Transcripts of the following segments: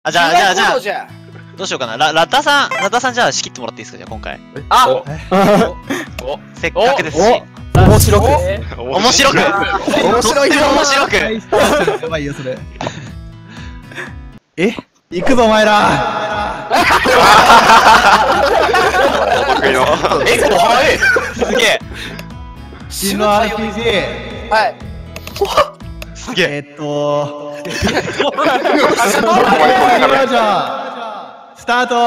あ、じゃあ、どうしようかな。ラッタさんじゃあ仕切ってもらっていいですか、じゃあ今回。 あせっかくですし。 面白く面白く面白いよ面白くやばいよ、それ。行くぞ、お前ら得意の。 早いすげえ真の RPG。 はい。 すげえスタート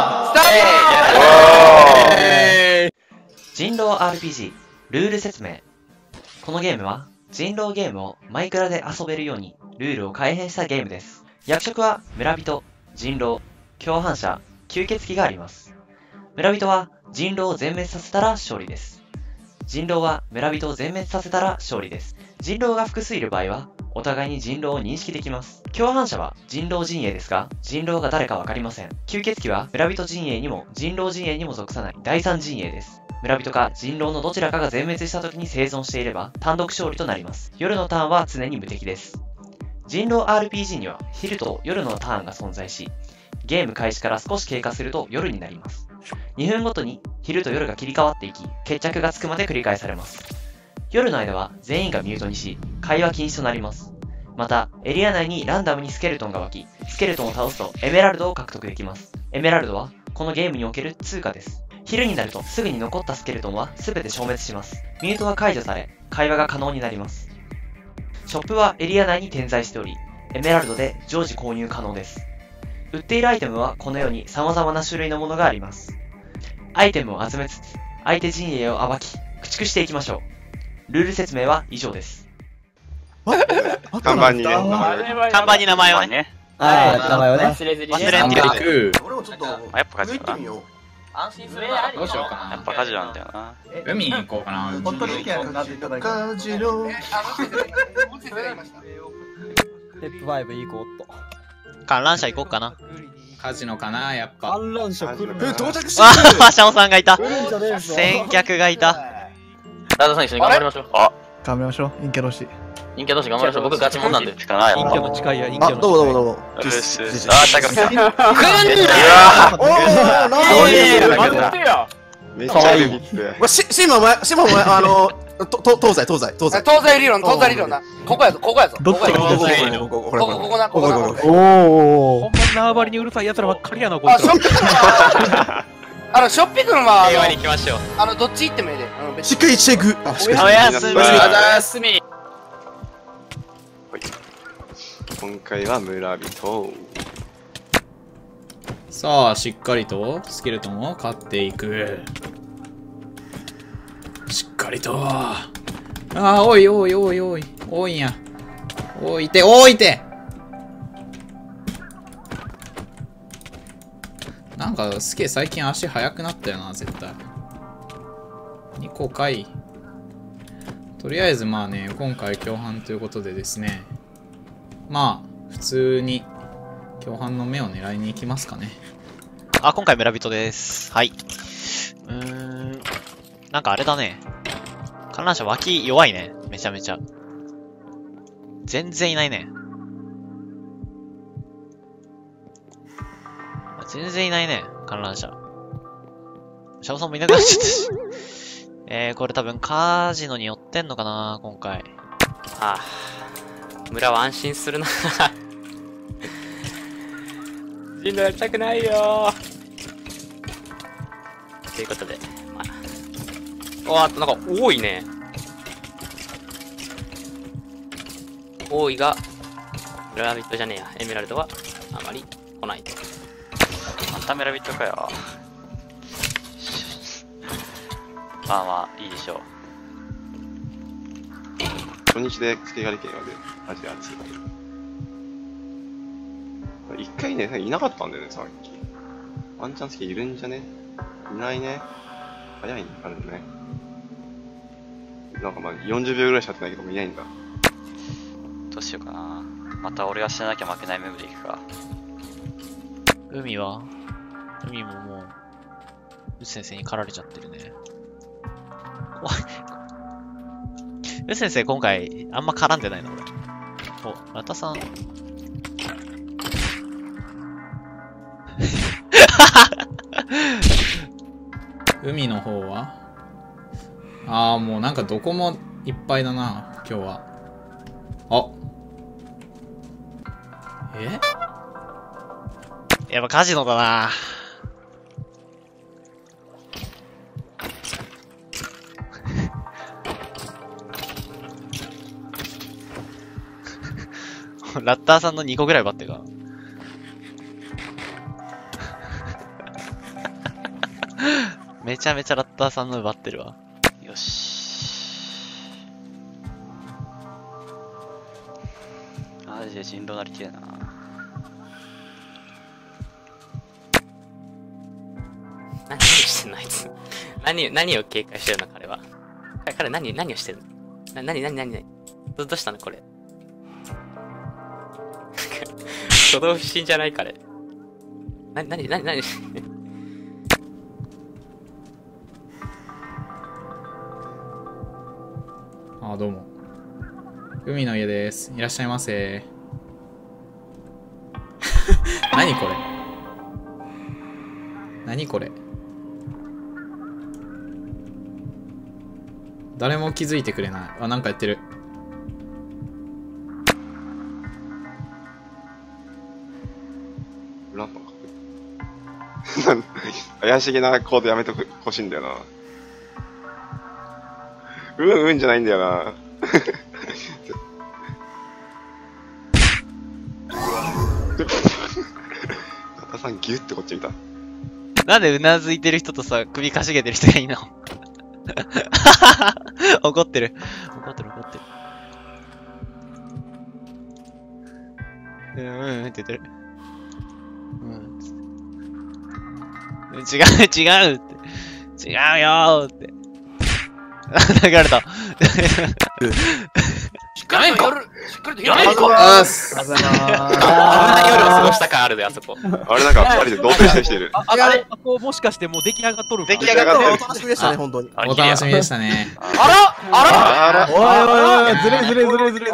人狼 RPG ルール説明。このゲームは人狼ゲームをマイクラで遊べるようにルールを改変したゲームです。役職は村人、人狼、共犯者、吸血鬼があります。村人は人狼を全滅させたら勝利です。人狼は村人を全滅させたら勝利です。人狼が複数いる場合はお互いに人狼を認識できます。共犯者は人狼陣営ですが、人狼が誰かわかりません。吸血鬼は村人陣営にも人狼陣営にも属さない第三陣営です。村人か人狼のどちらかが全滅した時に生存していれば単独勝利となります。夜のターンは常に無敵です。人狼 RPG には昼と夜のターンが存在し、ゲーム開始から少し経過すると夜になります。2分ごとに昼と夜が切り替わっていき、決着がつくまで繰り返されます。夜の間は全員がミュートにし、会話禁止となります。また、エリア内にランダムにスケルトンが湧き、スケルトンを倒すとエメラルドを獲得できます。エメラルドはこのゲームにおける通貨です。昼になるとすぐに残ったスケルトンは全て消滅します。ミュートは解除され、会話が可能になります。ショップはエリア内に点在しており、エメラルドで常時購入可能です。売っているアイテムはこのように様々な種類のものがあります。アイテムを集めつつ、相手陣営を暴き、駆逐していきましょう。ルール説明は以上です。 看板にね。 看板に名前をね。 はい、名前をね。 忘れずに。 忘れんっていうか。 俺もちょっと、 やっぱカジュアルよ。 安心するな。 どうしようかな。やっぱカジュアルなんだよな。海に行こうかな。 本当に意見をかけていただいて。 カジロ。 ステップ5いこうっと。 観覧車行こうかな。 カジノかな、やっぱ。 観覧車来るね。 到着してあ、シャオさんがいた。先客がいた。 ラダさん一緒に頑張りましょう。 あ、 頑張りましょう、陰キャ同士。 陰キャ同士頑張りましょう。僕ガチモンなんで。 しかない。 陰キャも近いや、陰キあ、 ャも。 どうもどうもどうも。 あ、高見さん。 来るんだめっちゃビビって。 シモお前、東西理論な。ここやぞ。 どっちがここな。 おー。 ほんまに縄張りにうるさい奴らばっかりやな、こいつら。 ショッピングは平和に行きましょう。 どっち行ってもいいで。 しっかりしていく。あ、しっかおやすみ。 休み。 今回は村人。 さあ、しっかりとスケルトンを買っていく。しっかりと。ああ、おいおいおいおい。多いんや。おいて、おいて。なんか、スケ最近足速くなったよな、絶対。2個かい。とりあえずまあね、今回共犯ということでですね。まあ、普通に共犯の目を狙いに行きますかね。 あ、今回村人です。はい。なんかあれだね。観覧車脇弱いね。めちゃめちゃ。全然いないね。全然いないね。観覧車。シャオさんもいなくなっちゃったし。これ多分カジノに寄ってんのかな今回。 ああ。村は安心するな。人狼やりたくないよー。ということで、まあ。なんか多いね。多いが、村人じゃねえや。エメラルドはあまり来ないと。 また村人かよ。まあまあ、いいでしょう。 初日で付けができるので、マジで熱い。一回ね、いなかったんだよね、さっき。ワンチャン付けいるんじゃね？いないね。早いね、あるのね。なんかまあ40秒ぐらいしかやってないけどもいないんだ。 どうしようかな。また俺が死ななきゃ負けないムーブでいくか。 海ももう、うつ先生に狩られちゃってるね。怖い。うつ先生今回、あんま絡んでないな、俺。お、ラタさん。 海の方はああ、もうなんかどこもいっぱいだな、今日は。あやっぱカジノだな。ラッターさんの2個ぐらい奪ってるか。めちゃめちゃラッターさんの奪ってるわ。よし。 マジで人狼なりてえな。何をしてんのあいつ。何を警戒してるの彼は。彼何をしてるの何どうしたのこれ。初動不審じゃない彼。何あ、どうも。海の家です。いらっしゃいませ。何これ。何これ。誰も気づいてくれない。あ、なんかやってる。 ランパン怪しげなコードやめてほしいんだよな。うんじゃないんだよな。片さんギュってこっち見た。 なんでうなずいてる人とさ、首かしげてる人がいいの？怒ってる。怒ってる。って言ってる。違うって。違うよーって。流れた。 しっかりと夜、 やめろあ夜を過ごした感あるで、あそこ。 あれなんか二人で同棲したりしてる。 あれこうもしかしてもう出来上がっとるか。 出来上がってる。 お楽しみでしたね、本当に。 お楽しみでしたね。 あらおい、ずるい。 ずる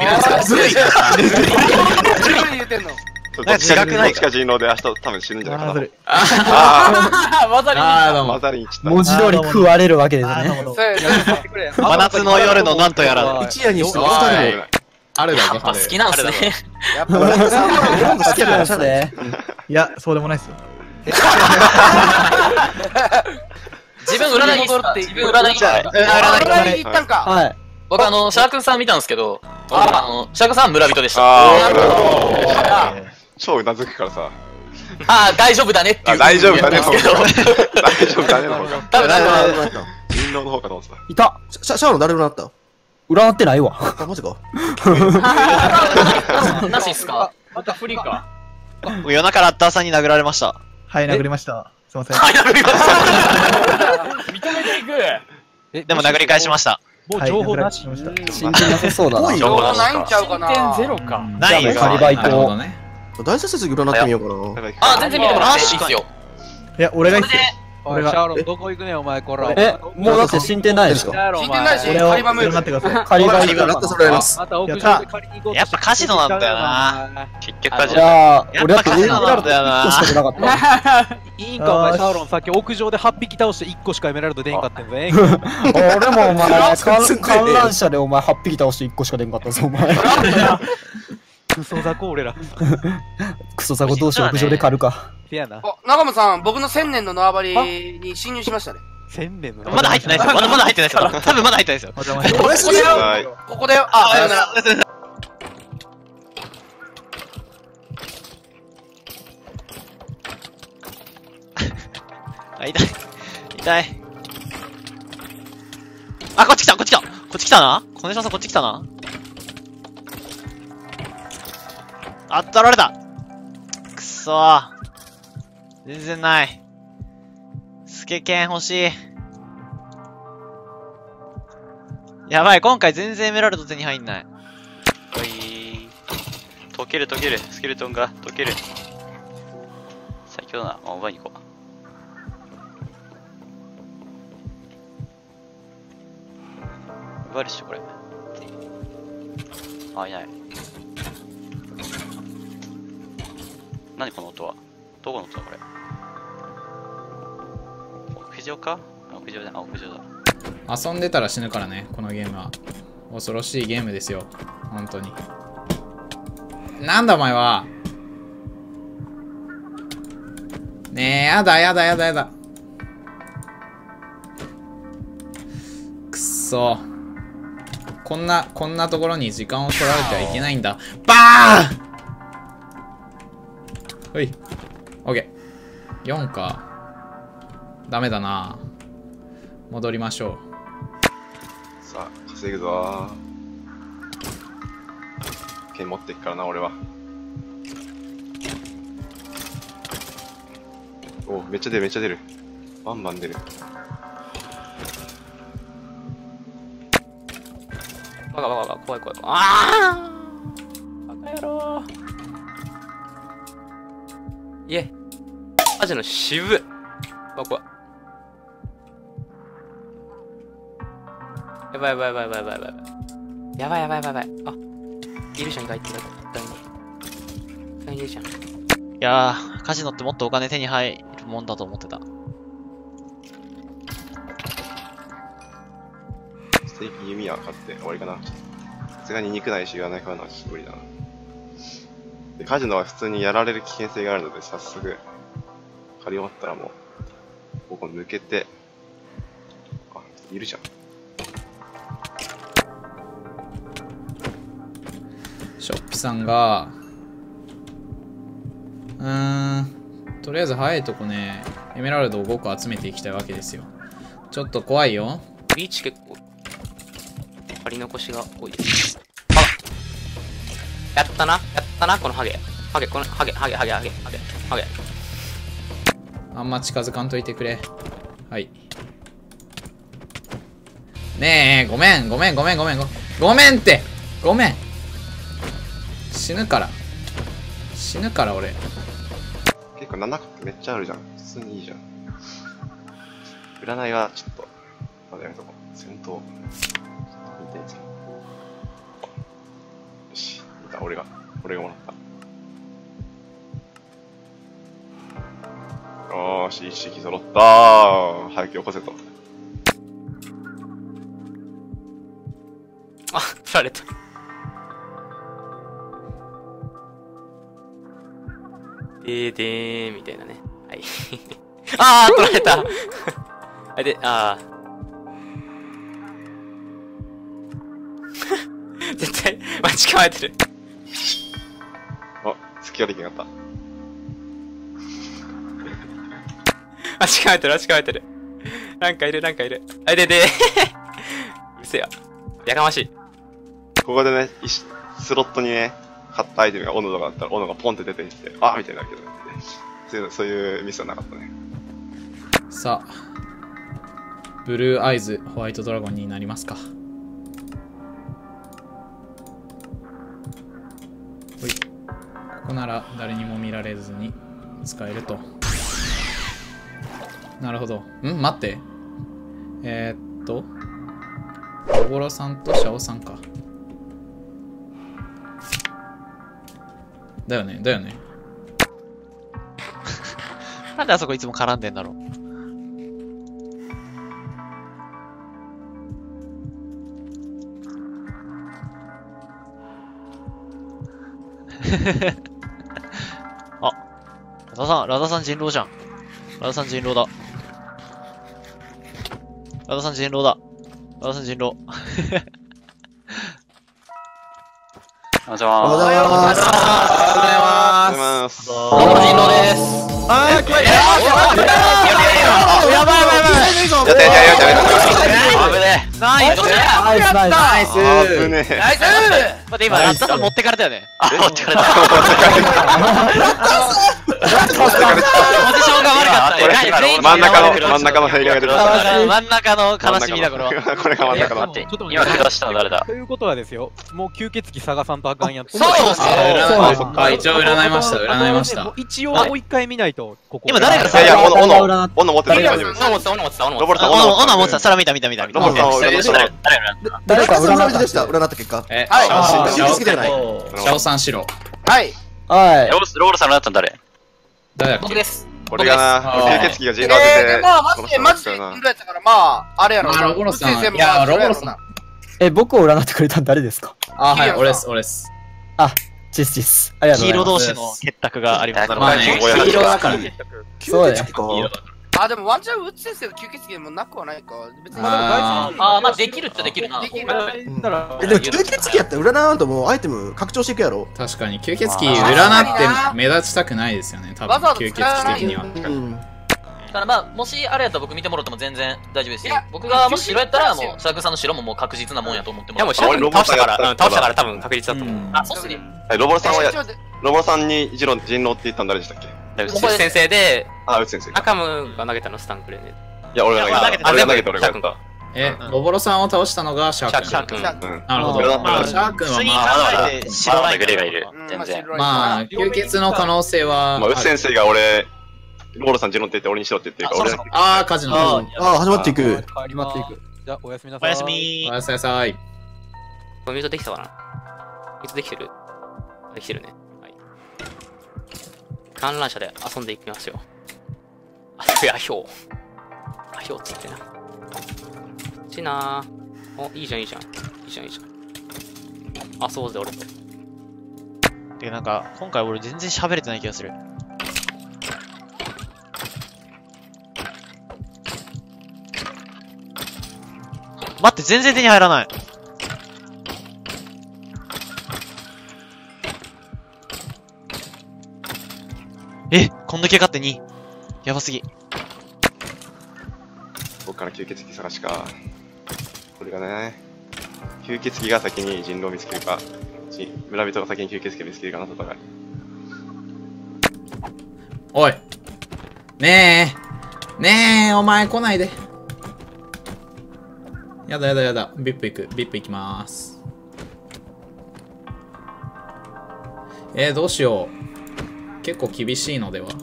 い言うてんの。 どっちか人狼で明日多分死ぬんじゃないかな。 わざりあー、どうも。 混ざりに来た。 文字通り食われるわけですね。 そうや、やってくれ。 真夏の夜のなんとやら。 一夜にしておい二人も。 あるだぞ、 好きなんすね。 やっぱ俺さんは好きなんですね。いや、そうでもないですよ。 自分占い行った。自分占い行った。 占い行ったんか。 はい。 僕シャークさん見たんですけど、シャークさん村人でした。 超うなずくからさ。 ああ、大丈夫だねっていう。 大丈夫だねの方けど。 大丈夫だねの方が。 多分人狼の方かと思ってた。 いた。 シャワーの誰占った占ってないわ。 あ、マジか。 なしっすか？ また不利か。 夜中ラッターさんに殴られました。 はい、殴りました。すいません。 はい、殴りました。 認めていく。 でも殴り返しました。 もう情報なし。 真剣なさそうだな。 情報ないんちゃうかな。 ゼロか。 ないよ。 カリバイと。 なるほどね。 大切説占ってみようかな。 あ、全然見てもらっていいっすよ。 いや、俺がいいっすよ。 おい、シャーロンどこ行くねんお前こら。 もうだって進展ないですか？ 聞いてないし、 俺をカリバムー占ってください。カカリバイリバラッタそれやります。 また屋上で借りに行こうとして。 やっぱカジノなんだよな。 結局カジじノ。 ゃあ、俺だってやっぱカジノなんだよな 1個しか出なかった。 いいんかお前シャーロンさっき屋上で8匹倒して1個しかエメラルド出んかったんぜ。 俺もお前、観覧車でお前8匹倒して1個しか出んかったぞ、お前。 クソ雑魚俺ら。 クソザコ同士屋上で狩るか。 せやな。 お、長間さん、僕の1000年の縄張りに侵入しましたね。 1000年の。 まだ入ってないですよ。まだ入ってないですよ。多分まだ入ってないですよ。 お邪魔しおやすみ。 はい。 ここだよ。あ、さよなら。 あ、痛い。痛い。あ、こっち来たこっち来たなコネションさんこっち来たなあ、取られたくそー。全然ない。スケケン欲しい。やばい、今回全然エメラルド手に入んない。 おい。溶ける。スケルトンが溶ける。最強だな。あ、奪いに行こう。奪えるっしょ、これ。あ、いない。何この音は。どこの音だ、これ。 屋上か？屋上だ。あ、屋上だ。 遊んでたら死ぬからね、このゲームは。恐ろしいゲームですよ。本当に。なんだお前は。ねえ、やだやだやだやだ。くっそ。こんなところに時間を取られてはいけないんだ。バーほい。オッケー。4か。ダメだな。戻りましょう。さあ、稼ぐぞー。剣持っていくからな、俺は。お、めっちゃ出る、めっちゃ出る。バンバン出る。 バカバカバカ、怖い怖い。ああバカ野郎。いえ。マジの渋い。あ、怖い。やばいやばいやばいやばいやばいやばい。やばいやばいやばいやばい。あ、いるじゃん、外ってる。絶対にいるじゃん。 いやー、カジノってもっとお金手に入るもんだと思ってた。 ステーキ弓は買って終わりかな。さすがに肉ないし言わないからな、無理だな。で、カジノは普通にやられる危険性があるので、早速、借り終わったらもう、ここ抜けて、あ、いるじゃん。 ショッピさんが、とりあえず早いとこね、エメラルドを5個集めていきたいわけですよ。ちょっと怖いよ。 リーチ結構、借り残しが多いです。あやったな、やったな、このハゲ。ハゲ、このハゲ。 あんま近づかんといてくれ。はい。ねえ、ごめんってごめん死ぬから俺。 結構7個ってめっちゃあるじゃん。普通にいいじゃん。占いはちょっと、まだやめとこう。戦闘。見てみて。よし、見た、俺がもらった。よーし、一式揃ったー。早くよこせと。 あ、取られた。でーみたいなね。はい。あー、取られたで、絶対、間違えてる。 あ、隙ができなかった。 間違えてる。なんかいる。あ、で、うせや。やかましい。 ここでね、スロットにね、買ったアイテムが斧とかあったら、斧がポンって出てきて、あみたいになるけど、ね、そういうミスはなかったね。 さあ、ブルーアイズホワイトドラゴンになりますか。ほい。ここなら誰にも見られずに使えると。なるほど。待って。ロボロさんとシャオさんか。だよね。 なんであそこいつも絡んでんだろう。あ、ラダさん人狼じゃん。ラダさん人狼だ。おはようございます。 どうも人狼です。 やばい。ナイス。 ナイス。 待って、今、ラッタさん持ってかれたよね。 持ってかれた。 ポジションが悪かった。 真ん中の弊害が出た。 真ん中の悲しみだ、これは。 これが真ん中の。 今怪我したの誰だ？ ということはですよ、もう吸血鬼探さんとあかんやつ。 そう一応占いました。 一応もう一回見ないと、ここ。 今誰がさ、 いや、斧持ってる大丈夫です。 斧持ってた。 ロボルさん、 斧持ってた。そら見た。 ロボルさん、 誰か占いでした。占った結果。 シャオさん白。 はい。 はい。 ロールさんのやったの誰？ 誰だっけ？ 僕です。 俺がな、 僕です吸血鬼が人狼当てて、 まあ、マジで人狼やったから、まあ、あれやろ。 ロボロさん。 先生もいや、ロボロさん。 僕を占ってくれたん誰ですか？ あ、はい、俺です、俺です。 チスチス。ありがとう黄ございます。 色同士の結託があります。 まあね、黄色だからね。 そうだよ。 あ、でもワンチャンウッチ先生の吸血鬼でもなくはないか。別に。 まあできるっちゃできるな。 できる。 でも吸血鬼やったら占わんともうアイテム拡張していくやろ。 確かに吸血鬼占って目立ちたくないですよね、多分吸血鬼的には。 だからまあ、もしあれやったら僕見てもらっても全然大丈夫ですよ。僕がもし白やったら、もう、シャークさんの白ももう確実なもんやと思ってもらう。いやもう、シャーク倒したから多分確実だと思う。あ、そうっすね。 ロボロさんはロボロさんに人狼って言ったの誰でしたっけ？ うち先生で、 うち先生。 赤ムが投げたのスタンクレね。 いや、俺が投げた。俺が投げた、俺が投げた。 ロボロさんを倒したのがシャーク君。なるほど。シャーク君はまあ、 白ライグレがいる。全然。 まあ、吸血の可能性は。 まあ、うち先生が俺、ロボロさん人狼って言って俺にしろって言ってるから、俺。 ああ、カジノ。 ああ、始まっていく。 始まっていく。 じゃあ、おやすみなさい。 おやすみ。 おやすみなさい。 これミュートできたかな？ミュートできてる？できてるね。はい。観覧車で遊んでいきますよ。あ、いや、ひょう。あ、ひょうつってな。こっちなー。お、いいじゃん、いいじゃん。いいじゃん、いいじゃん。あ、そうぜ、俺と。 てなんか、今回俺全然喋れてない気がする。待って、全然手に入らない。こんだけ勝って2。やばすぎ。 ここから吸血鬼探しか。これがね、吸血鬼が先に人狼を見つけるか、村人が先に吸血鬼を見つけるかの戦い。 おい。ねえ、お前来ないで。やだ。ビップ行く。ビップ行きまーす。どうしよう。結構厳しいのでは。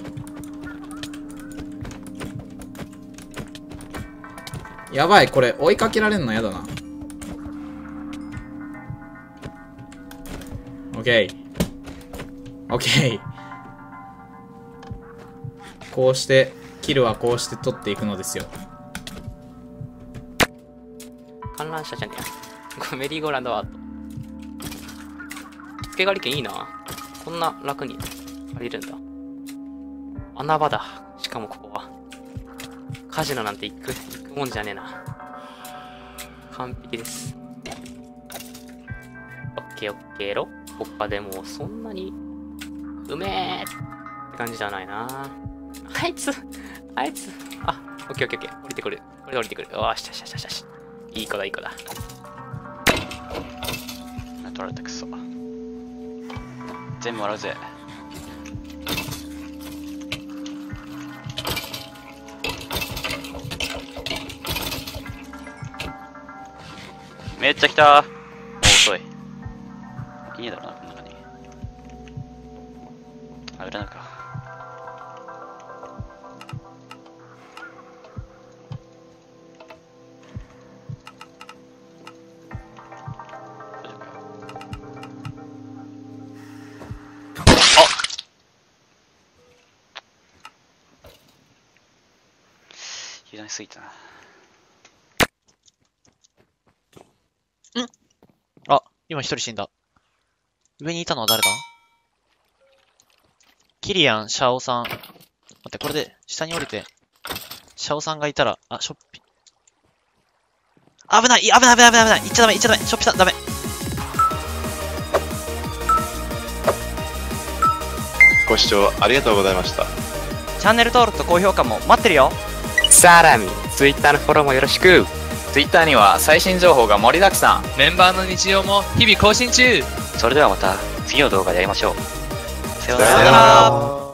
やばい、これ追いかけられんのやだな。オッケー。こうして、キルはこうして取っていくのですよ。 観覧車じゃねえや。これメリーゴーランドは付け借り券いいな。こんな楽に借りるんだ。穴場だ。しかもここは。カジノなんて行くもんじゃねえな。完璧です。オッケーろ。他でもそんなにうめえって感じじゃないな。あいつ。あ、オッケー。降りてくる。これで降りてくる。よし。いい子だ。取られたくそ。全部もらうぜ。めっちゃ来た。遅い。いいだろうな、この中に。あ、裏なんか。油断しすぎたな。 あ、今一人死んだ。上にいたのは誰だ？キリアン、シャオさん。待って、これで下に降りて、シャオさんがいたら、あ、ショッピ。危ない。行っちゃダメ。ショッピさん、ダメ。 ご視聴ありがとうございました。 チャンネル登録と高評価も待ってるよ。 さらに、Twitter のフォローもよろしく。 Twitter には最新情報が盛りだくさん。 メンバーの日常も日々更新中。 それではまた次の動画で会いましょう。 さようなら。